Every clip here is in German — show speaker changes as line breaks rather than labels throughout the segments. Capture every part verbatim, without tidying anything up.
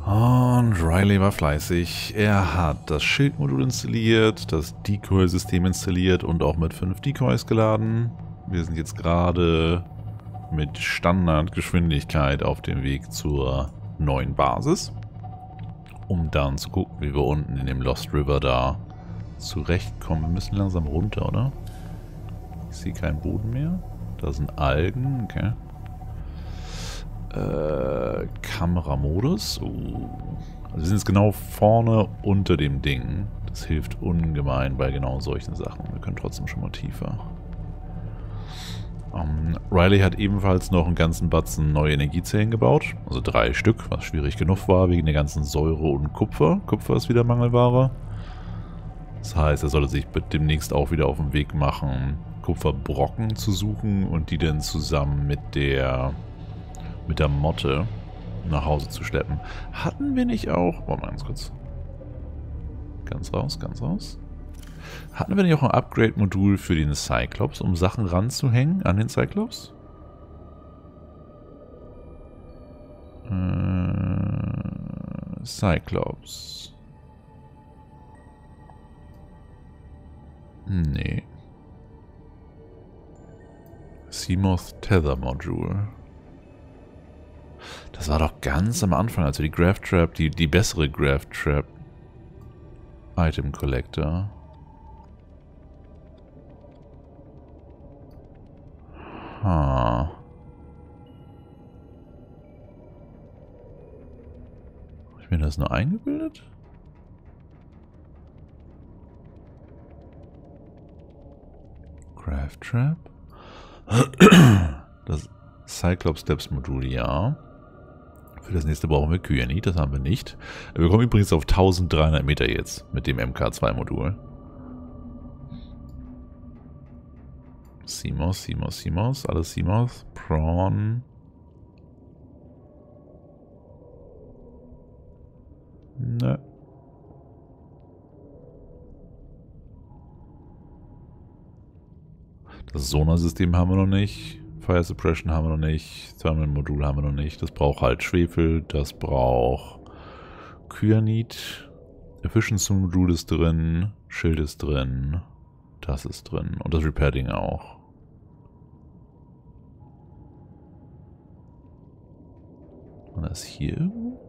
Und Riley war fleißig. Er hat das Schildmodul installiert, das Decoy-System installiert und auch mit fünf Decoys geladen. Wir sind jetzt gerade mit Standardgeschwindigkeit auf dem Weg zur neuen Basis, um dann zu gucken, wie wir unten in dem Lost River da zurechtkommen. Wir müssen langsam runter, oder? Ich sehe keinen Boden mehr. Da sind Algen, okay. Äh, Kameramodus. Uh. Also wir sind jetzt genau vorne unter dem Ding. Das hilft ungemein bei genau solchen Sachen. Wir können trotzdem schon mal tiefer. Um, Riley hat ebenfalls noch einen ganzen Batzen neue Energiezellen gebaut. Also drei Stück, was schwierig genug war wegen der ganzen Säure und Kupfer. Kupfer ist wieder Mangelware. Das heißt, er sollte sich demnächst auch wieder auf den Weg machen, Kupferbrocken zu suchen und die dann zusammen mit der mit der Motte nach Hause zu schleppen. Hatten wir nicht auch... Warte mal ganz kurz. Ganz raus, ganz raus. Hatten wir nicht auch ein Upgrade-Modul für den Cyclops, um Sachen ranzuhängen an den Cyclops? Äh, Cyclops. Nee. Seamoth Tether Module. Das war doch ganz am Anfang, also die Graph Trap, die, die bessere Graph Trap Item Collector. Ha. Habe ich mir das nur eingebildet? Graph Trap? Das Cyclops Steps Modul, ja. Für das nächste brauchen wir Kyanid, das haben wir nicht. Wir kommen übrigens auf dreizehnhundert Meter jetzt mit dem M K zwei Modul. Seamoth, Seamoth, Seamoth, alles Seamoth. Prawn. Ne. Das Sonarsystem haben wir noch nicht. Fire Suppression haben wir noch nicht. Thermal Modul haben wir noch nicht. Das braucht halt Schwefel. Das braucht Kyanid. Efficiency Modul ist drin. Schild ist drin. Das ist drin. Und das Repair Ding auch. Und das hier irgendwo?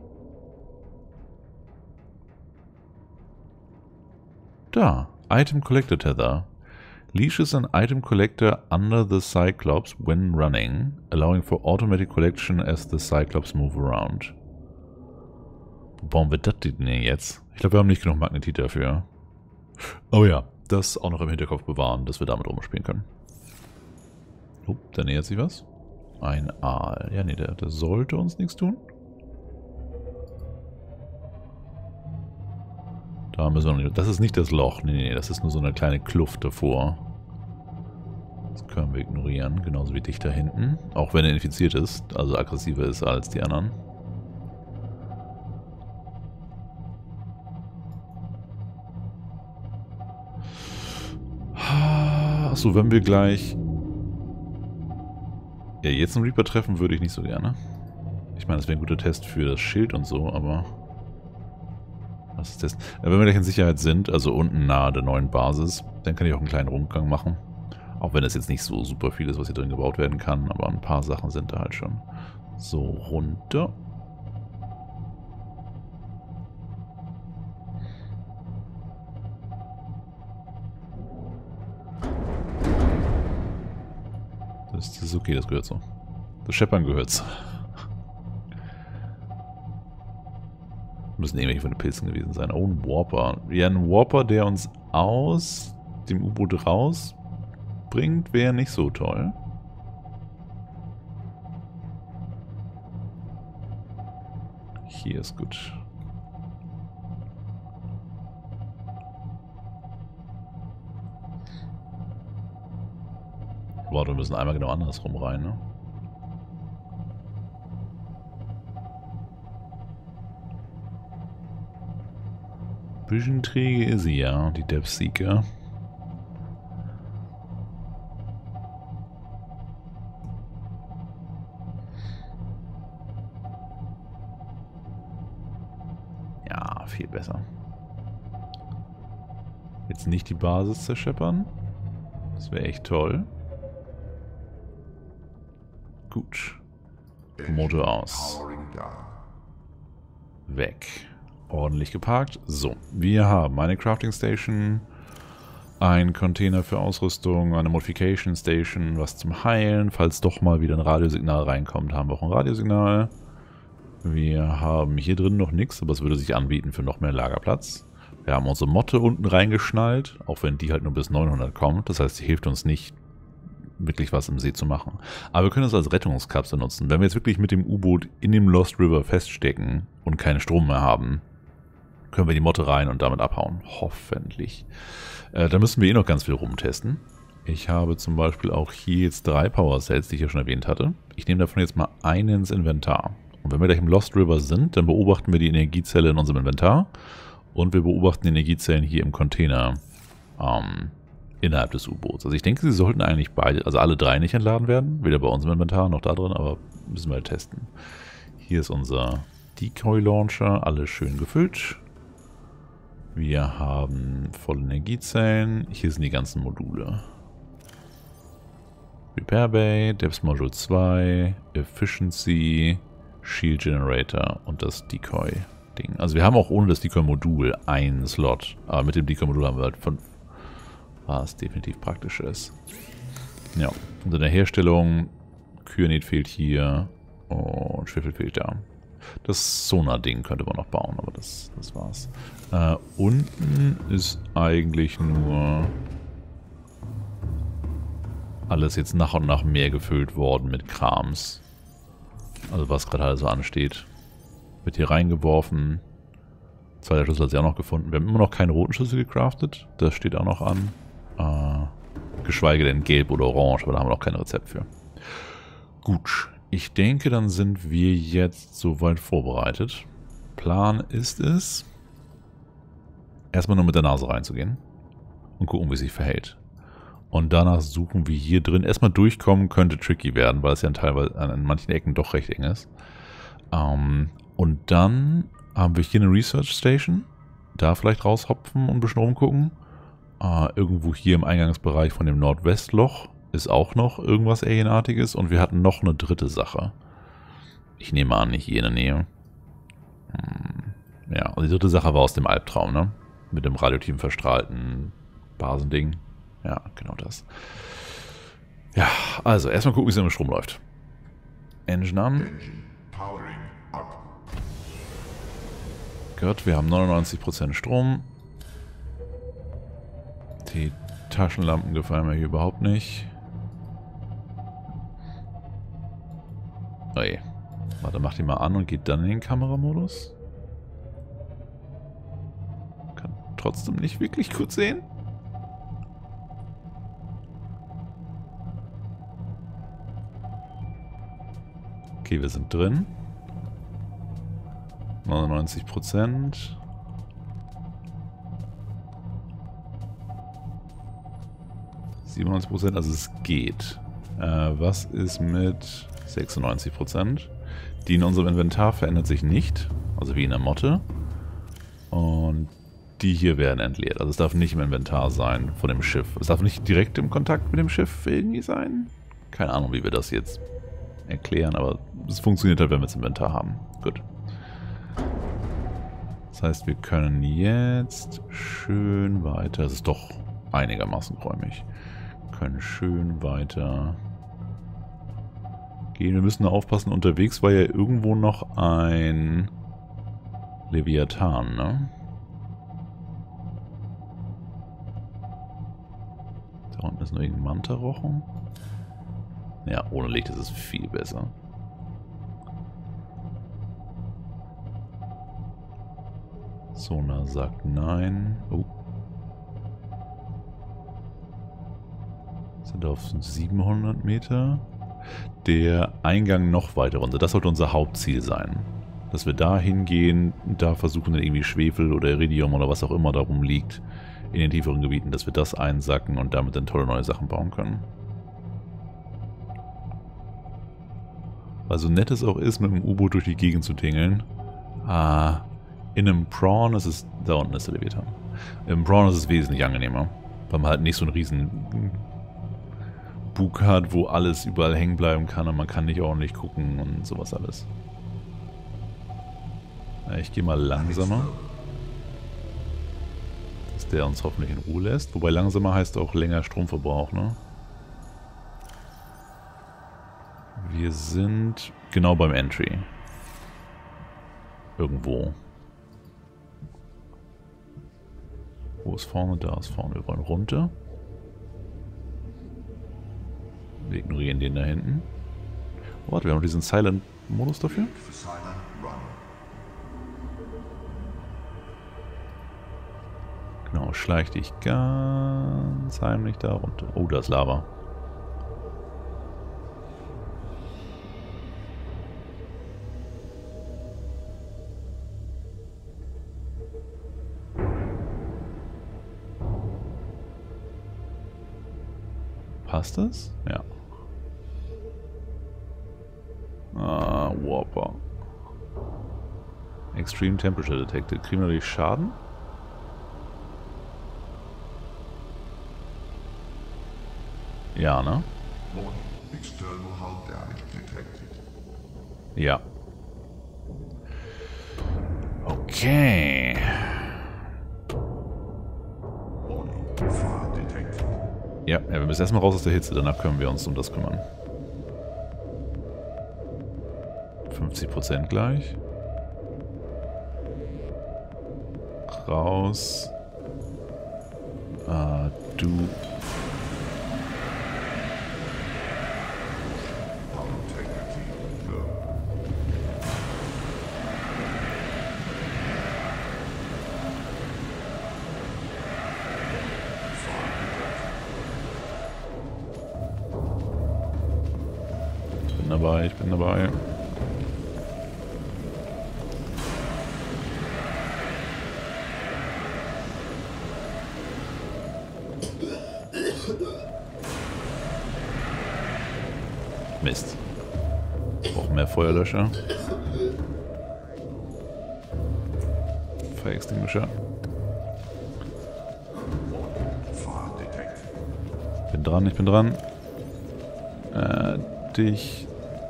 Da. Item Collector Tether. Leashes an item collector under the Cyclops when running, allowing for automatic collection as the Cyclops move around. Wo bauen wir das denn jetzt? Ich glaube, wir haben nicht genug Magnetit dafür. Oh ja, das auch noch im Hinterkopf bewahren, dass wir damit rumspielen können. Oh, da nähert sich was. Ein Aal. Ja, nee, der, der sollte uns nichts tun. Da müssen wir noch nicht. Das ist nicht das Loch. Nee, nee, das ist nur so eine kleine Kluft davor. Das können wir ignorieren. Genauso wie dich da hinten. Auch wenn er infiziert ist. Also aggressiver ist als die anderen. Achso, wenn wir gleich... Ja, jetzt einen Reaper treffen würde ich nicht so gerne. Ich meine, das wäre ein guter Test für das Schild und so, aber... Was ist das? Wenn wir gleich in Sicherheit sind, also unten nahe der neuen Basis, dann kann ich auch einen kleinen Rundgang machen. Auch wenn es jetzt nicht so super viel ist, was hier drin gebaut werden kann, aber ein paar Sachen sind da halt schon. So, runter. Das ist okay, das gehört so. Das Scheppern gehört so. Müssen irgendwelche von den Pilzen gewesen sein. Oh, ein Warper. Ja, ein Warper, der uns aus dem U-Boot rausbringt, wäre nicht so toll. Hier ist gut. Warte, wir müssen einmal genau andersrum rein, ne? Bisschen träge ist sie, ja, die Depth Seeker. viel besser. Jetzt nicht die Basis zerscheppern. Das wäre echt toll. Gut. Motor aus. Weg. Ordentlich geparkt. So, wir haben eine Crafting Station, ein Container für Ausrüstung, eine Modification Station, was zum Heilen. Falls doch mal wieder ein Radiosignal reinkommt, haben wir auch ein Radiosignal. Wir haben hier drin noch nichts, aber es würde sich anbieten für noch mehr Lagerplatz. Wir haben unsere Motte unten reingeschnallt, auch wenn die halt nur bis neunhundert kommt. Das heißt, die hilft uns nicht, wirklich was im See zu machen. Aber wir können es als Rettungskapsel nutzen. Wenn wir jetzt wirklich mit dem U-Boot in dem Lost River feststecken und keinen Strom mehr haben, können wir die Motte rein und damit abhauen. Hoffentlich. Äh, da müssen wir eh noch ganz viel rumtesten. Ich habe zum Beispiel auch hier jetzt drei Power Cells, die ich ja schon erwähnt hatte. Ich nehme davon jetzt mal einen ins Inventar. Und wenn wir gleich im Lost River sind, dann beobachten wir die Energiezelle in unserem Inventar. Und wir beobachten die Energiezellen hier im Container ähm, innerhalb des U-Boots. Also ich denke, sie sollten eigentlich beide, also alle drei nicht entladen werden. Weder bei uns im Inventar noch da drin, aber müssen wir halt testen. Hier ist unser Decoy-Launcher, alles schön gefüllt. Wir haben volle Energiezellen. Hier sind die ganzen Module. Repair Bay, Depth Module zwei, Efficiency, Shield Generator und das Decoy-Ding. Also wir haben auch ohne das Decoy-Modul einen Slot, aber mit dem Decoy-Modul haben wir halt fünf. Was definitiv praktisch ist. Ja, und in der Herstellung, Kyanit fehlt hier und Schwefel fehlt da. Das Sonar-Ding könnte man noch bauen, aber das, das war's. Äh, unten ist eigentlich nur alles jetzt nach und nach mehr gefüllt worden mit Krams. Also was gerade halt so ansteht. Wird hier reingeworfen. Zweiter Schlüssel hat sie auch noch gefunden. Wir haben immer noch keinen roten Schlüssel gecraftet. Das steht auch noch an. Äh, geschweige denn gelb oder orange, aber da haben wir noch kein Rezept für. Gut. Ich denke, dann sind wir jetzt soweit vorbereitet. Plan ist es, erstmal nur mit der Nase reinzugehen und gucken, wie sich verhält. Und danach suchen wir hier drin. Erstmal durchkommen könnte tricky werden, weil es ja teilweise an manchen Ecken doch recht eng ist. Ähm, und dann haben wir hier eine Research Station. Da vielleicht raushopfen und ein bisschen rumgucken. Äh, irgendwo hier im Eingangsbereich von dem Nordwestloch ist auch noch irgendwas Alienartiges. Und wir hatten noch eine dritte Sache. Ich nehme an, nicht hier in der Nähe. Hm, ja, und die dritte Sache war aus dem Albtraum, ne? Mit dem radioaktiven verstrahlten Basending. Ja, genau das. Ja, also erstmal gucken, wie es im Strom läuft. Engine an. Gott, wir haben neunundneunzig Prozent Strom. Die Taschenlampen gefallen mir hier überhaupt nicht. Oh je. Warte, mach die mal an und geht dann in den Kameramodus. Kann trotzdem nicht wirklich gut sehen. Okay, wir sind drin. neunundneunzig Prozent. siebenundneunzig Prozent, also es geht. Äh, was ist mit sechsundneunzig Prozent? Die in unserem Inventar verändert sich nicht, also wie in der Motte. Und die hier werden entleert. Also es darf nicht im Inventar sein von dem Schiff. Es darf nicht direkt im Kontakt mit dem Schiff irgendwie sein. Keine Ahnung, wie wir das jetzt erklären, aber es funktioniert halt, wenn wir es im Inventar haben. Gut. Das heißt, wir können jetzt schön weiter. Es ist doch einigermaßen räumig. Wir können schön weiter gehen. Wir müssen nur aufpassen, unterwegs war ja irgendwo noch ein Leviathan, ne? Da unten ist nur irgendein Manta-Rochen. Ja, ohne Licht ist es viel besser. Sonar sagt nein. Oh. Sind auf siebenhundert Meter. Der Eingang noch weiter runter. Das sollte unser Hauptziel sein. Dass wir da hingehen, da versuchen dann irgendwie Schwefel oder Iridium oder was auch immer darum liegt in den tieferen Gebieten, dass wir das einsacken und damit dann tolle neue Sachen bauen können. Weil so nett es auch ist, mit dem U-Boot durch die Gegend zu tingeln, ah, In einem Prawn ist es... Da unten ist der Leviathan. Im Prawn ist es wesentlich angenehmer. Weil man halt nicht so einen riesen Bug hat, wo alles überall hängen bleiben kann und man kann nicht ordentlich gucken und sowas alles. Ja, ich gehe mal langsamer. Dass der uns hoffentlich in Ruhe lässt. Wobei langsamer heißt auch länger Stromverbrauch, ne? Wir sind genau beim Entry. Irgendwo. Wo ist vorne? Da ist vorne. Wir wollen runter. Wir ignorieren den da hinten. Oh, warte, wir haben diesen Silent-Modus dafür. Genau, schleich dich ganz heimlich da runter. Oh, da ist Lava. Passt das? Ja. Ah, Warper. Extreme Temperature Detected. Kriegen wir natürlich Schaden? Ja, ne? Ja. Okay. Ja, ja, wir müssen erstmal raus aus der Hitze, danach können wir uns um das kümmern. fünfzig Prozent gleich. Raus. Ah, du. Dabei, ich bin dabei. Mist. Wir brauchen mehr Feuerlöscher. Fire Extinguisher. Bin dran, ich bin dran. Äh, dich.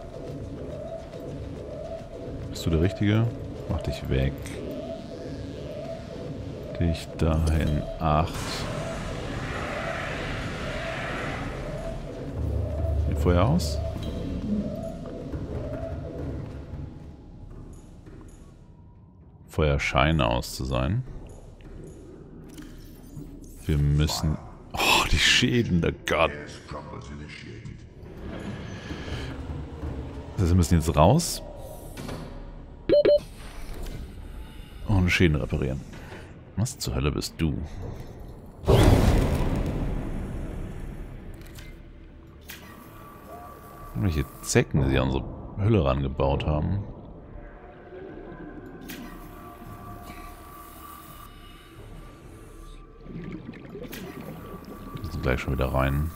Bist du der Richtige? Mach dich weg. Dich dahin. Acht. Sieht Feuer aus? Feuer scheint aus zu sein. Wir müssen... Oh, die Schäden, der Gott. Das heißt, wir müssen jetzt raus. Und Schäden reparieren. Was zur Hölle bist du? Welche Zecken sie an unsere Hülle rangebaut haben. Wir sind gleich schon wieder rein.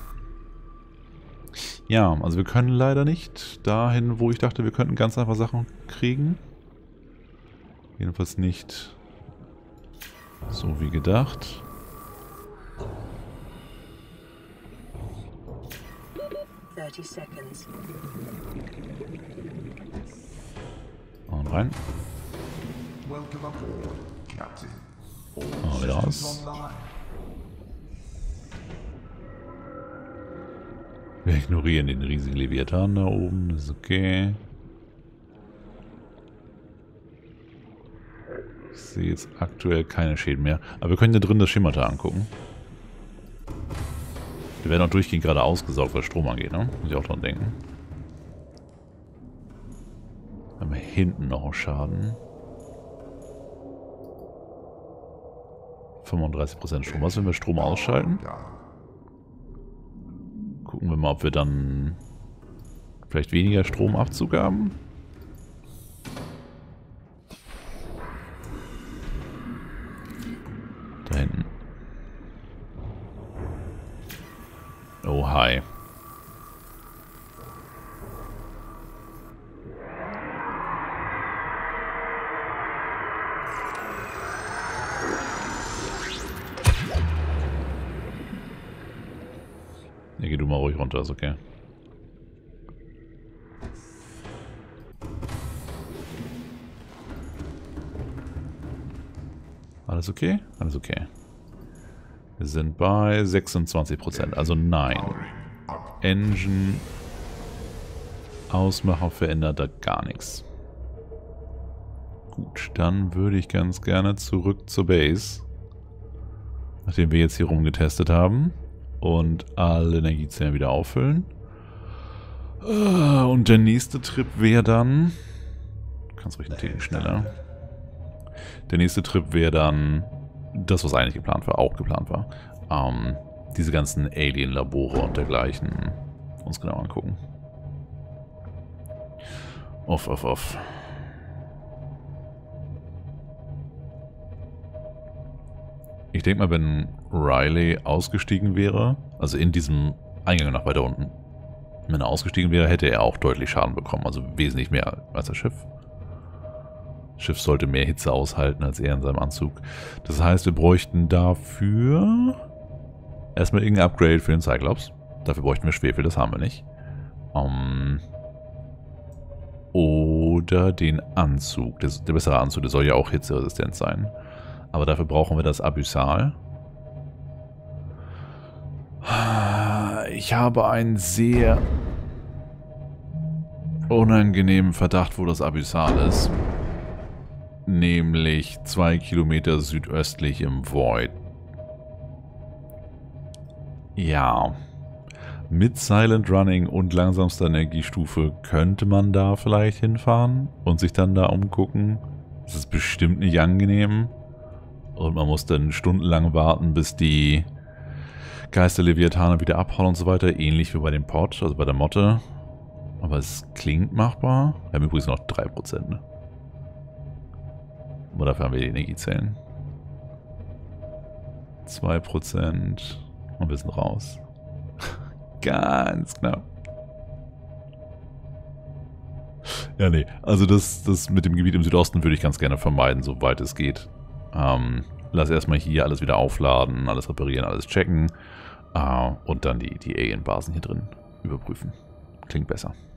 Ja, also wir können leider nicht dahin, wo ich dachte, wir könnten ganz einfach Sachen kriegen. Jedenfalls nicht so wie gedacht. Und rein. Und wieder raus. Wir ignorieren den riesigen Leviathan da oben, das ist okay. Ich sehe jetzt aktuell keine Schäden mehr. Aber wir können hier drin das Schemata angucken. Wir werden auch durchgehend gerade ausgesaugt, was Strom angeht, ne? Muss ich auch dran denken. Haben wir hinten noch einen Schaden. fünfunddreißig Prozent Strom. Was, wenn wir Strom ausschalten? Gucken wir mal, ob wir dann vielleicht weniger Stromabzug haben. Da hinten. Oh, hi. geh du mal ruhig runter, ist okay. Alles okay? Alles okay. Wir sind bei sechsundzwanzig Prozent, also nein. Engine Ausmacher verändert da gar nichts. Gut, dann würde ich ganz gerne zurück zur Base. Nachdem wir jetzt hier rumgetestet haben. Und alle Energiezellen wieder auffüllen. Und der nächste Trip wäre dann... Du kannst ruhig einen Ticken schneller. Der nächste Trip wäre dann... Das, was eigentlich geplant war, auch geplant war. Ähm, diese ganzen Alien-Labore und dergleichen uns genau angucken. Off, off, off. Ich denke mal, wenn Riley ausgestiegen wäre, also in diesem Eingang nach weiter unten, wenn er ausgestiegen wäre, hätte er auch deutlich Schaden bekommen. Also wesentlich mehr als das Schiff. Das Schiff sollte mehr Hitze aushalten als er in seinem Anzug. Das heißt, wir bräuchten dafür erstmal irgendein Upgrade für den Cyclops. Dafür bräuchten wir Schwefel, das haben wir nicht. Um, oder den Anzug. Der, der bessere Anzug, der soll ja auch hitzeresistent sein. Aber dafür brauchen wir das Abyssal. Ich habe einen sehr unangenehmen Verdacht, wo das Abyssal ist. Nämlich zwei Kilometer südöstlich im Void. Ja. Mit Silent Running und langsamster Energiestufe könnte man da vielleicht hinfahren und sich dann da umgucken. Das ist bestimmt nicht angenehm. Und man muss dann stundenlang warten, bis die Geister-Leviathane wieder abhauen und so weiter. Ähnlich wie bei dem Pod, also bei der Motte. Aber es klingt machbar. Wir haben übrigens noch drei Prozent, ne? Aber dafür haben wir die Energiezellen. zwei Prozent. Und wir sind raus. Ganz knapp. Ja, nee. Also das, das mit dem Gebiet im Südosten würde ich ganz gerne vermeiden, soweit es geht. Ähm, lass erstmal hier alles wieder aufladen, alles reparieren, alles checken. Äh, und dann die, die Alien-Basen hier drin überprüfen. Klingt besser.